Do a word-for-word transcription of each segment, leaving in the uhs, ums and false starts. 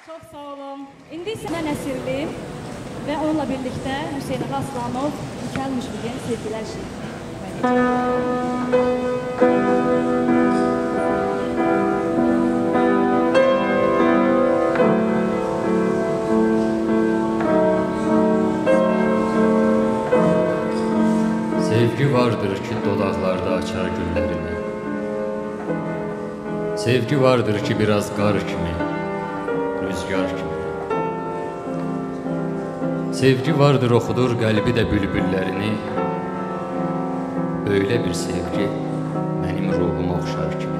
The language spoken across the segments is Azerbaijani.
Çok sağ olun. İndi isə Nəsirli və onunla birlikdə Hüseyn Aslanov Mükəlmiş bugün sevgilər Sevgi vardır ki dodaqlarda açar güllərini. Sevgi vardır ki biraz qar kimi, rüzgar kimi. Sevgi vardır oxudur qəlbi də bülbüllərini. Böyle bir sevgi mənim ruhuma oxşar kimi.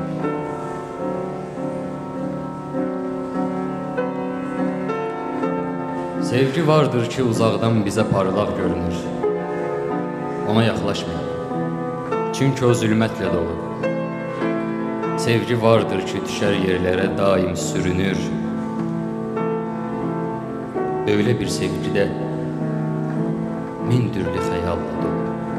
Sevgi vardır ki uzaqdan bizə parlaq görünür. Ona yaxlaşmayın, çünki o zülmətlə dolu. Sevgi vardır ki düşər yerlərə daim sürünür. Böyle bir sevgidə min türlü xəyalla dolu.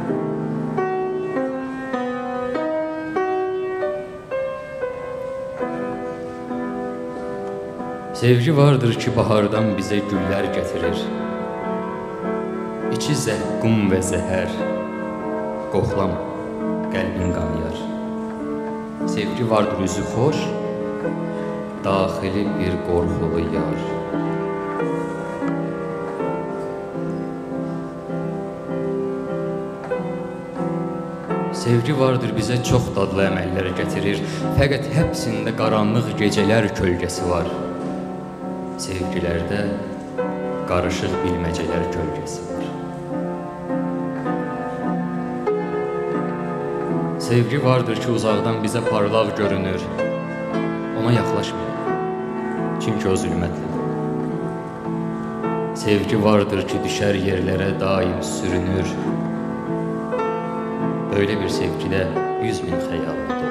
Sevgi vardır ki bahardan bizə güllər gətirir. İçi zəhqum və zəhər, qoxlama, qəlbin qanıyar. Sevgi vardır üzü xoş, daxili bir qorxulu yar. Sevgi vardır bizə çox dadlı əməllər gətirir, fəqət həbsində qaranlıq gecələr kölgəsi var. Sevgilərdə qarışıq bilməcələr kölgəsi var. Sevgi vardır ki uzaqdan bizə parlaq görünür. Ona yaxlaşmayın, çünki o zülmətlə. Sevgi vardır ki düşər yerlərə daim sürünür. Böyle bir sevgidə yüz min xəyalla dolu.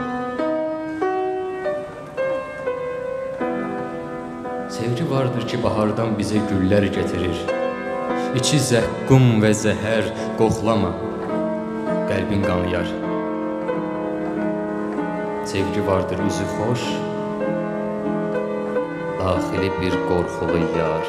Sevgi vardır ki bahardan bizə güllər gətirir. İçi zəhqum və zəhər, qoxlama, qəlbin qanıyar. Sevgi vardır üzü xoş, daxili bir qorxulu yar.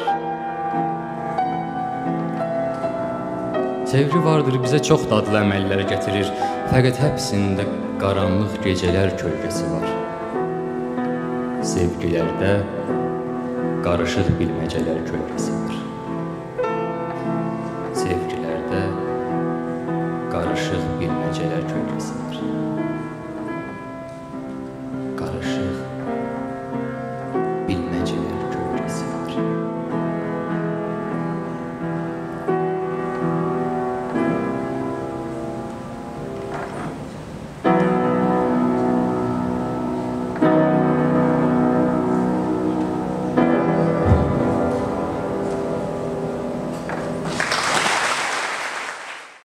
Sevgi vardır bizə çox dadlı əməllər gətirir, fəqət həbsində qaranlıq gecələr kölgəsi var. Sevgilərdə qarışıq bilməcələr kölgəsi var.